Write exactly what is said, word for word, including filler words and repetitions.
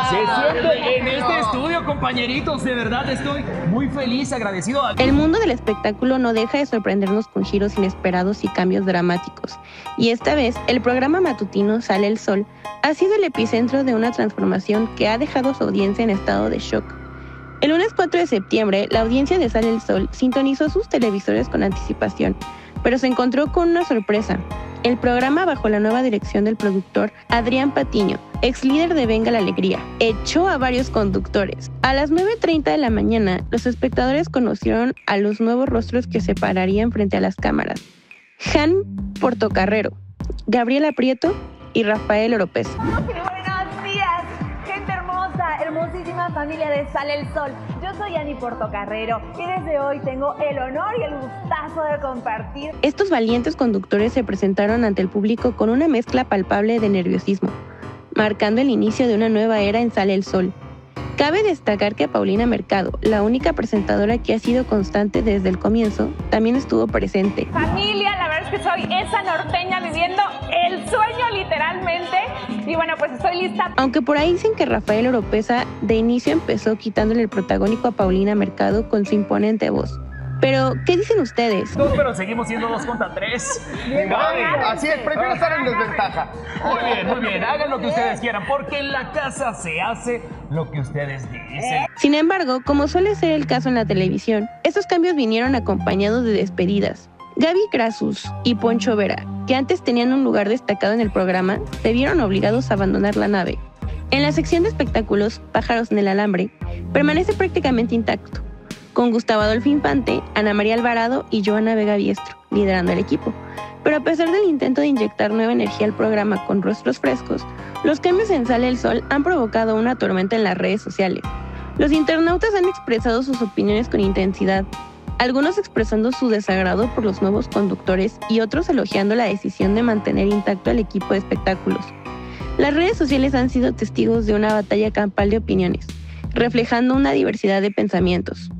Se siente en este estudio, compañeritos. De verdad estoy muy feliz, agradecido. El mundo del espectáculo no deja de sorprendernos con giros inesperados y cambios dramáticos. Y esta vez, el programa matutino Sale el Sol ha sido el epicentro de una transformación que ha dejado a su audiencia en estado de shock. El lunes cuatro de septiembre, la audiencia de Sale el Sol sintonizó sus televisores con anticipación, pero se encontró con una sorpresa. El programa, bajo la nueva dirección del productor Adrián Patiño, ex líder de Venga la Alegría, echó a varios conductores. A las nueve treinta de la mañana, los espectadores conocieron a los nuevos rostros que se pararían frente a las cámaras: Jan Portocarrero, Gabriela Prieto y Rafael Oropesa. Buenos días, gente hermosa, hermosísima familia de Sale el Sol. Yo soy Ani Portocarrero y desde hoy tengo el honor y el gustazo de compartir. Estos valientes conductores se presentaron ante el público con una mezcla palpable de nerviosismo, marcando el inicio de una nueva era en Sale el Sol. Cabe destacar que Paulina Mercado, la única presentadora que ha sido constante desde el comienzo, también estuvo presente. Familia, la verdad es que soy esa norteña viviendo el sueño literalmente. Y bueno, pues estoy lista. Aunque por ahí dicen que Rafael Oropesa de inicio empezó quitándole el protagónico a Paulina Mercado con su imponente voz. Pero, ¿qué dicen ustedes? Dos, pero seguimos siendo dos contra tres. Gaby, así es, prefiero estar en desventaja. Muy bien, muy bien, hagan lo que ustedes quieran, porque en la casa se hace lo que ustedes dicen. Sin embargo, como suele ser el caso en la televisión, estos cambios vinieron acompañados de despedidas. Gaby Krasus y Poncho Vera, que antes tenían un lugar destacado en el programa, se vieron obligados a abandonar la nave. En la sección de espectáculos, Pájaros en el Alambre, permanece prácticamente intacto, con Gustavo Adolfo Infante, Ana María Alvarado y Joana Vega Biestro liderando el equipo. Pero a pesar del intento de inyectar nueva energía al programa con rostros frescos, los cambios en Sale el Sol han provocado una tormenta en las redes sociales. Los internautas han expresado sus opiniones con intensidad, algunos expresando su desagrado por los nuevos conductores y otros elogiando la decisión de mantener intacto al equipo de espectáculos. Las redes sociales han sido testigos de una batalla campal de opiniones, reflejando una diversidad de pensamientos.